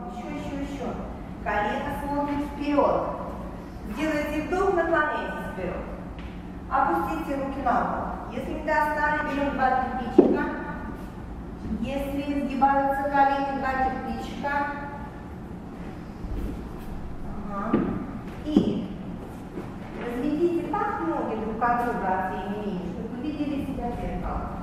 Еще. Колено смотрит вперед. Сделайте вдох, наклоняйтесь вперед. Опустите руки на пол. Если не достали, берем 2 кирпичика. Если сгибаются колени, 2 кирпичика. Ага. И разведите так ноги друг от друга от всей линии, чтобы вы видели себя в зеркало.